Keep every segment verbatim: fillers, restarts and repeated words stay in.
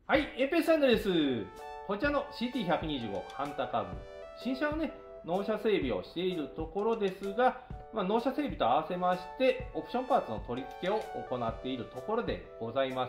はい、エペスタンドです。こちらの シーティーひゃくにじゅうご ハンターカーブ、新車のね、納車整備をしているところですが、まあ、納車整備と合わせまして、オプションパーツの取り付けを行っているところでございます。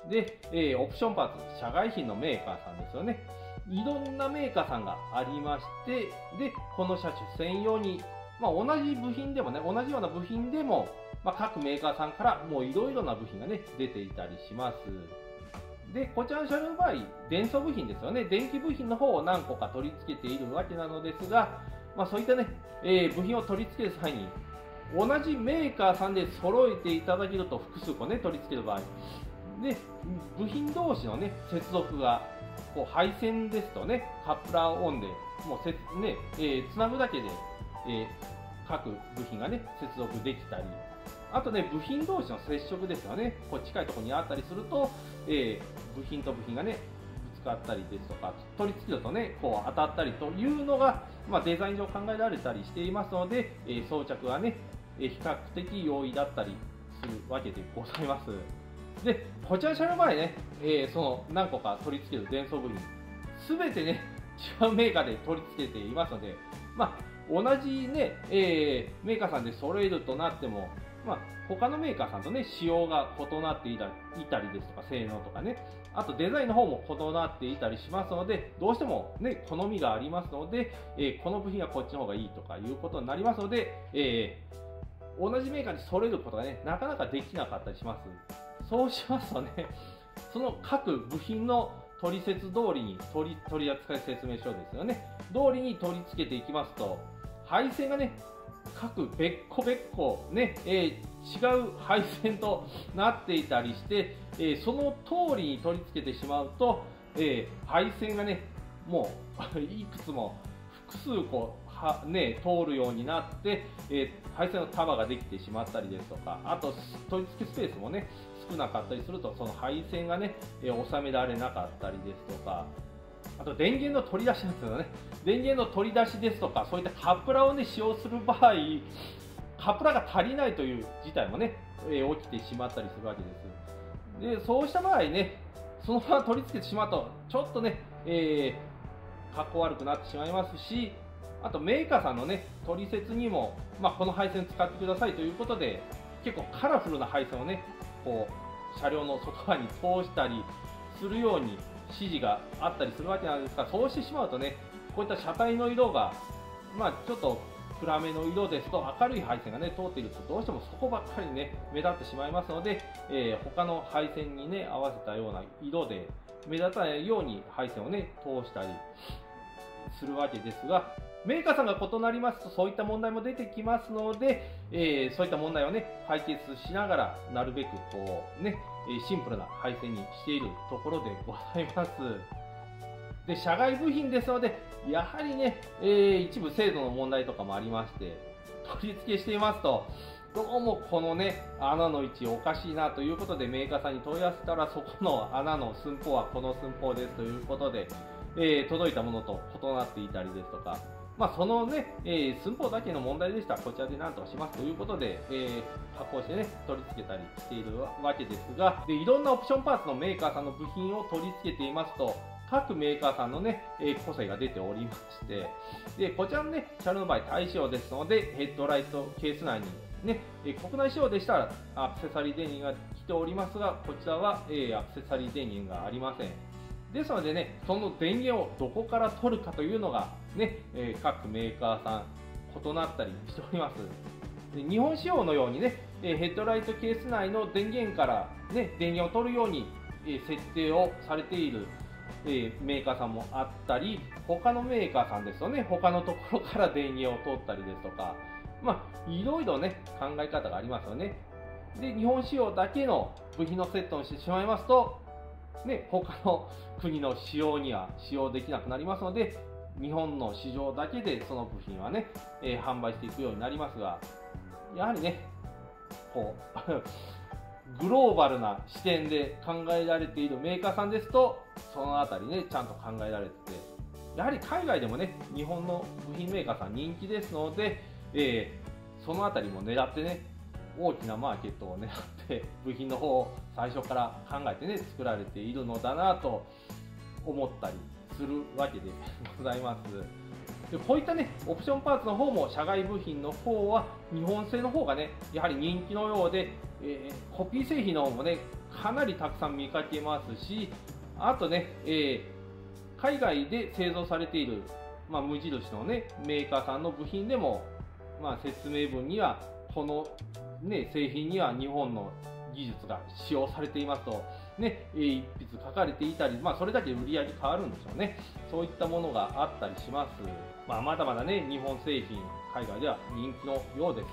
で、えー、オプションパーツ、社外品のメーカーさんですよね。いろんなメーカーさんがありまして、で、この車種専用に、まあ、同じ部品でもね、同じような部品でも、まあ、各メーカーさんからもういろいろな部品がね、出ていたりします。で、こちらの車両の場合、電素部品ですよね。電気部品の方を何個か取り付けているわけなのですが、まあ、そういったね、えー、部品を取り付ける際に、同じメーカーさんで揃えていただけると複数個ね、取り付ける場合。で、部品同士のね、接続が、こう配線ですとね、カプラーオンで、もうせ、ね、えー、つなぐだけで、えー、各部品がね、接続できたり、あとね、部品同士の接触ですよね。こう近いところにあったりすると、えー、部品と部品がね、ぶつかったりですとか、取り付けるとね、こう当たったりというのが、まあ、デザイン上考えられたりしていますので、えー、装着はね、えー、比較的容易だったりするわけでございます。で、こちらの車両の場合ね、えー、その何個か取り付ける電装部品、すべてね、違うメーカーで取り付けていますので、まあ、同じね、えー、メーカーさんで揃えるとなっても、まあ、他のメーカーさんとね、仕様が異なっていたりですとか、性能とかね、あとデザインの方も異なっていたりしますので、どうしてもね、好みがありますので、えー、この部品はこっちの方がいいとかいうことになりますので、えー、同じメーカーに揃えることがね、なかなかできなかったりします。そうしますとね、その各部品の取説通りに、取り、取扱説明書ですよね、通りに取り付けていきますと、配線がね、各別個別個ね、えー、違う配線となっていたりして、えー、その通りに取り付けてしまうと、えー、配線がね、もういくつも複数個は、ね、通るようになって、えー、配線の束ができてしまったりですとか、あと取り付けスペースもね、少なかったりすると、その配線がね、えー、収められなかったりですとか、あと電源の取り出しなんですよね。電源の取り出しですとか、そういったカプラをね、使用する場合、カプラが足りないという事態もね、えー、起きてしまったりするわけです。で、そうした場合ね、そのまま取り付けてしまうと、ちょっとね、えー、格好悪くなってしまいますし、あとメーカーさんのね、取説にも、まあ、この配線使ってくださいということで、結構カラフルな配線をね、こう、車両の外側に通したりするように、指示があったりするわけなんですが、そうしてしまうとね、こういった車体の色が、まあ、ちょっと暗めの色ですと、明るい配線がね、通っていると、どうしてもそこばっかりね、目立ってしまいますので、えー、他の配線にね、合わせたような色で、目立たないように配線をね、通したりするわけですが、メーカーさんが異なりますと、そういった問題も出てきますので、えー、そういった問題をね、解決しながら、なるべくこうね、シンプルな配線にしているところでございます。で、社外部品ですので、やはりね、えー、一部精度の問題とかもありまして、取り付けしていますと、どうもこのね、穴の位置おかしいなということで、メーカーさんに問い合わせたら、そこの穴の寸法はこの寸法ですということで、えー、届いたものと異なっていたりですとか、まあ、そのね、えー、寸法だけの問題でしたらこちらで何とかしますということで、えー、加工してね、取り付けたりしているわけですが、で、いろんなオプションパーツのメーカーさんの部品を取り付けていますと、各メーカーさんのね、えー、個性が出ておりまして、で、こちらのね、車両の場合、対象ですので、ヘッドライトケース内にね、えー、国内仕様でしたらアクセサリー電源が来ておりますが、こちらは、えー、アクセサリー電源がありません。ですのでね、その電源をどこから取るかというのがね、えー、各メーカーさん異なったりしております。で、日本仕様のようにね、えー、ヘッドライトケース内の電源からね、電源を取るように、えー、設定をされている、えー、メーカーさんもあったり、他のメーカーさんですとね、他のところから電源を取ったりですとか、まあ、いろいろね、考え方がありますよね。で、日本仕様だけの部品のセットにしてしまいますと、ね、他の国の仕様には使用できなくなりますので、日本の市場だけでその部品はね、えー、販売していくようになりますが、やはりね、こう、グローバルな視点で考えられているメーカーさんですと、そのあたりね、ちゃんと考えられてて、やはり海外でもね、日本の部品メーカーさん人気ですので、えー、そのあたりも狙ってね、 大きなマーケットを狙って部品の方を最初から考えてね作られているのだなと思ったりするわけでございます。でこういったねオプションパーツの方も社外部品の方は日本製の方がねやはり人気のようで、えー、コピー製品の方もねかなりたくさん見かけますし、あとね、えー、海外で製造されている、まあ、無印のねメーカーさんの部品でも、まあ、説明文にはこの、ね、製品には日本の技術が使用されていますと、ね、一筆書かれていたり、まあ、それだけ売り上げ変わるんでしょうね。そういったものがあったりします。まあ、まだまだね日本製品海外では人気のようです。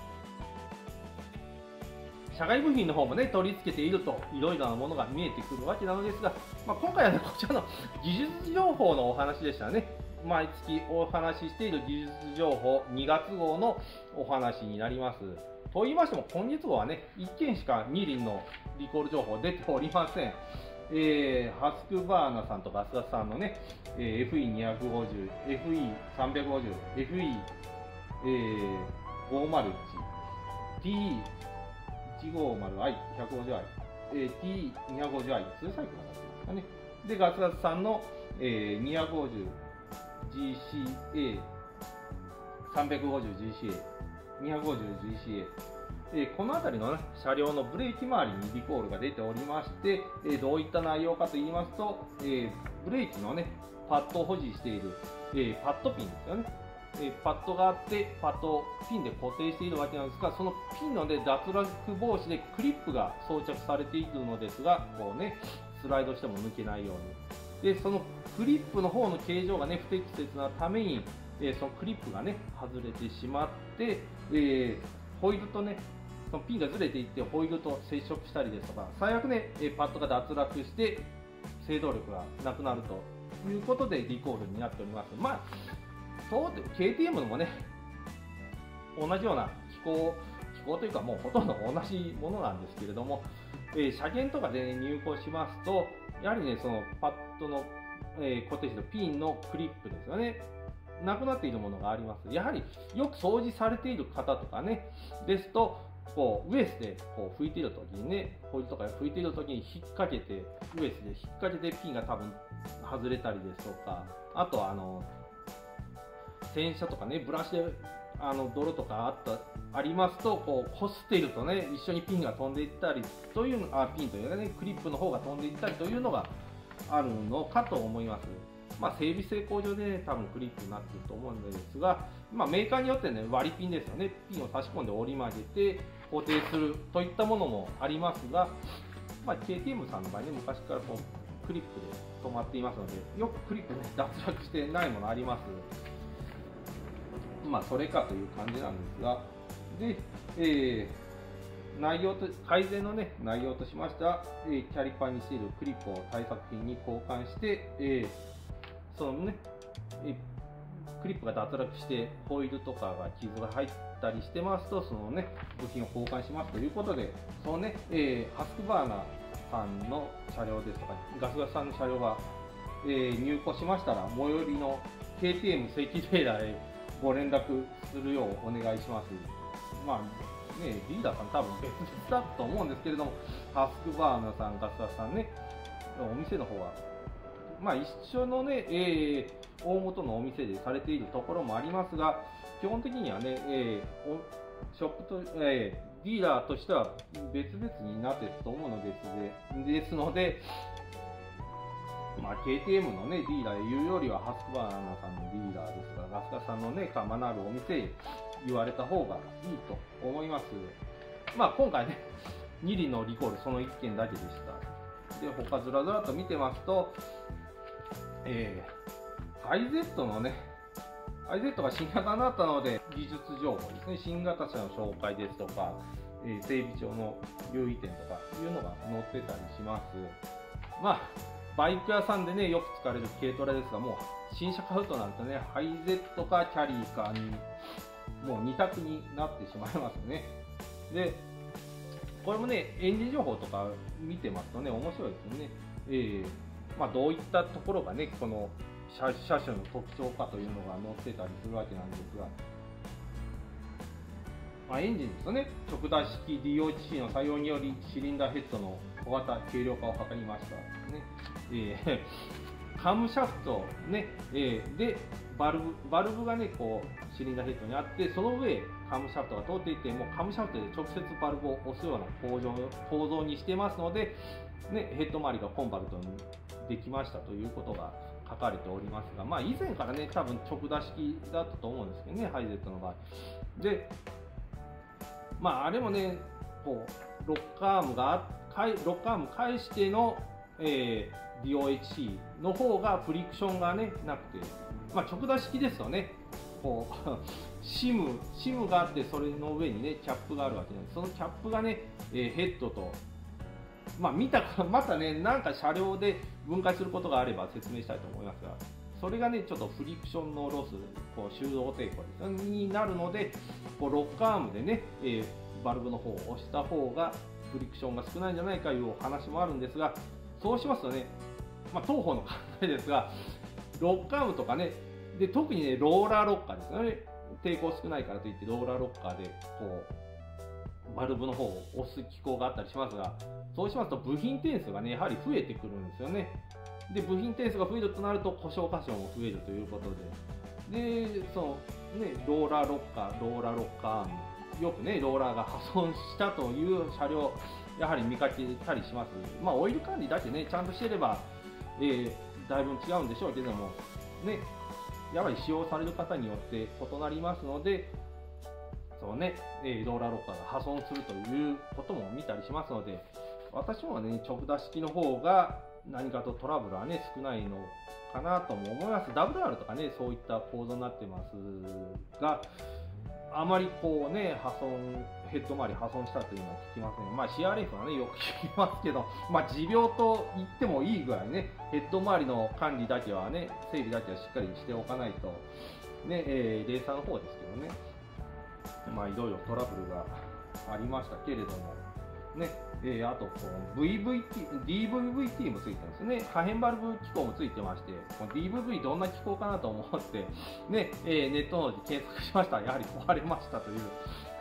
社外部品の方もね取り付けているといろいろなものが見えてくるわけなのですが、まあ、今回はねこちらの技術情報のお話でしたね。毎月お話ししている技術情報にがつ号のお話になります。と言いましても今月号はねいっけんしか二輪のリコール情報出ておりません。えー、ハスクバーナさんとガスガスさんのね、えー、エフイーにひゃくごじゅう、エフイーさんびゃくごじゅう、エフイーごまるいち、ティーいちごまるアイ、ひゃくごじゅうアイ、えー、ティーにひゃくごじゅうアイ、ツーサイクルになってますかね。で、ガスガスさんの、えー、にひゃくごじゅう、ジーシーエー、さんびゃくごじゅう ジーシーエー、にひゃくごじゅう ジーシーエー、えー、この辺りの、ね、車両のブレーキ周りにリコールが出ておりまして、えー、どういった内容かと言いますと、えー、ブレーキの、ね、パッドを保持している、えー、パッドピンですよね。えー、パッドがあってパッドをピンで固定しているわけなんですが、そのピンの、ね、脱落防止でクリップが装着されているのですが、こうねスライドしても抜けないように。でそのクリップの方の形状が、ね、不適切なために、えー、そのクリップが、ね、外れてしまって、えー、ホイールとねそのピンがずれていってホイールと接触したりですとか、最悪ねパッドが脱落して制動力がなくなるということでリコールになっております。まあそう ケーティーエム もね同じような機構機構というかもうほとんど同じものなんですけれども、えー、車検とかで、ね、入庫しますとやはりねそのパッドの、えー、固定しているピンのクリップですよね、なくなっているものがあります。やはりよく掃除されている方とかねですとこうウエスでこう拭いているときにねホイールとか拭いているときに引っ掛けてウエスで引っ掛けてピンが多分外れたりですとか、あとはあの洗車とかねブラシであの泥とかあったありますとこうこすっているとね一緒にピンが飛んでいったりというあピンというかねクリップの方が飛んでいったりというのがあるのかと思います。まあ、整備成功上で、ね、多分クリップになっていると思うのですが、まあ、メーカーによって、ね、割りピンですよね、ピンを差し込んで折り曲げて固定するといったものもありますが、まあ、ケーティーエム さんの場合ね昔からこうクリップで止まっていますのでよくクリップ、ね、脱落してないものあります。まあ、それかという感じなんですが、で、えー、内容と改善の、ね、内容としましては、えー、キャリパーにしているクリップを対策ピンに交換して、えーそのね、えクリップが脱落してホイールとかが傷が入ったりしてますとそのね部品を交換しますということで、そのね、えー、ハスクバーナさんの車両ですとかガスガスさんの車両が、えー、入庫しましたら最寄りの ケーティーエム 正規ディーラーへご連絡するようお願いします。まあね、リーダーさん多分別々だと思うんですけれども、ハスクバーナさんガスガスさんねお店の方はまあ、一緒のね、えー、大元のお店でされているところもありますが、基本的にはね、えー、ショップと、えー、ディーラーとしては別々になっていると思うのですでですので、まあ、ケーティーエム の、ね、ディーラーへ言うよりは、ハスクバーナさんのディーラーですが、ガスガスさんのね、釜のあるお店へ言われた方がいいと思います。まあ、今回ね、に輪のリコールそのいっけんだけでした。で、他ずらずらと見てますと、えー、アイゼット のね、アイゼット が新型になったので、技術情報ですね、新型車の紹介ですとか、えー、整備場の留意点とかいうのが載ってたりします。まあ、バイク屋さんでね、よく使われる軽トラですが、もう新車買うとなるとね、ハイゼットかキャリーかに、もうに択になってしまいますね。で、これもね、エンジン情報とか見てますとね、面白いですよね。えーまあ、どういったところがね、この 車, 車種の特徴かというのが載ってたりするわけなんですが、 まあ、エンジンですよね、直出式 ディーオーエイチシー の採用によりシリンダーヘッドの小型軽量化を図りましたね。えー、カムシャフト、ねえー、でバルブバルブが、ね、こうシリンダーヘッドにあって、その上カムシャフトが通っていて、もうカムシャフトで直接バルブを押すような構造構造にしてますので、ね、ヘッド周りがコンパクトにできましたということが書かれておりますが、まあ、以前からね多分直出式だったと思うんですけどね、ハイゼットの場合で、まあ、あれもねこうロッカーアームがロッカーアーム返しての、えー、ディーオーエイチシー の方がフリクションが、ね、なくて、まあ、直出式ですとねこうシム、シムがあってそれの上にねキャップがあるわけなんです。そのキャップがね、えー、ヘッドとまあ、見たまたね、なんか車両で分解することがあれば説明したいと思いますが、それがね、ちょっとフリクションのロス、こう修道抵抗ですになるので、こうロッカーアームでね、えー、バルブの方を押した方がフリクションが少ないんじゃないかという話もあるんですが、そうしますとね、まあ、当方の考えですが、ロッカーアームとかね、で特にね、ローラーロッカーですよね、抵抗少ないからといって、ローラーロッカーでこう、バルブの方を押す機構があったりしますが、そうしますと部品点数がねやはり増えてくるんですよね。で部品点数が増えるとなると故障箇所も増えるということで、でそのねローラーロッカー、ローラーロッカーアーム、よくねローラーが破損したという車両やはり見かけたりします。まあオイル管理だけねちゃんとしてれば、えー、だいぶ違うんでしょうけどもね、やはり使用される方によって異なりますので。そうね、えー、ローラーロッカーが破損するということも見たりしますので、私もね、直出式の方が何かとトラブルはね、少ないのかなとも思います。ダブルアール とかね、そういった構造になってますが、あまりこうね、破損、ヘッド周り破損したというのは聞きません。まあ シーアールエフ はね、よく聞きますけど、まあ持病と言ってもいいぐらいね、ヘッド周りの管理だけはね、整備だけはしっかりしておかないと、ね、えー、レーサーの方ですけどね、まあ、いろいろトラブルがありましたけれども、ねえー、あとこう ブイブイティー、ディーブイブイティー もついてるんですね。可変バルブ機構もついてまして、この ディーブイブイ どんな機構かなと思って、ねえー、ネットの方で検索しましたら、やはり壊れましたという、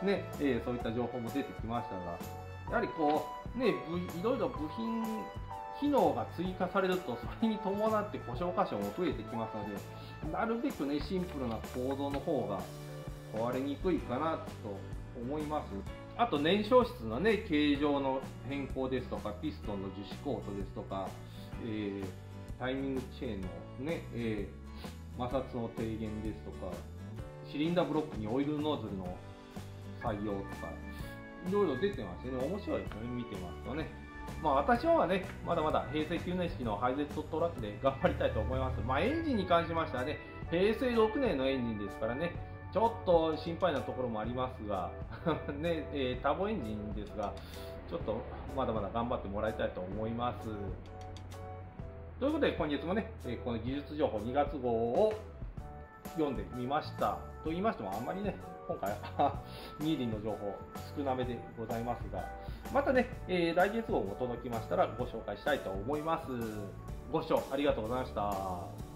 ねえー、そういった情報も出てきましたが、やはりこう、ね、いろいろ部品、機能が追加されると、それに伴って故障箇所も増えてきますので、なるべくね、シンプルな構造の方が壊れにくいかなと思います。あと燃焼室のね形状の変更ですとか、ピストンの樹脂コートですとか、えー、タイミングチェーンのね、えー、摩擦の低減ですとか、シリンダーブロックにオイルノズルの採用とか、いろいろ出てましてね、面白いですよね、見てますとね。まあ私はね、まだまだ平成きゅうねん式のハイゼットトラックで頑張りたいと思います。まあエンジンに関しましてはね、平成ろくねんのエンジンですからね、ちょっと心配なところもありますが、ねえー、ターボエンジンですが、ちょっとまだまだ頑張ってもらいたいと思います。ということで、今月もね、この技術情報にがつ号を読んでみました。と言いましても、あんまりね、今回はニーリンの情報少なめでございますが、またね、えー、来月号も届きましたらご紹介したいと思います。ご視聴ありがとうございました。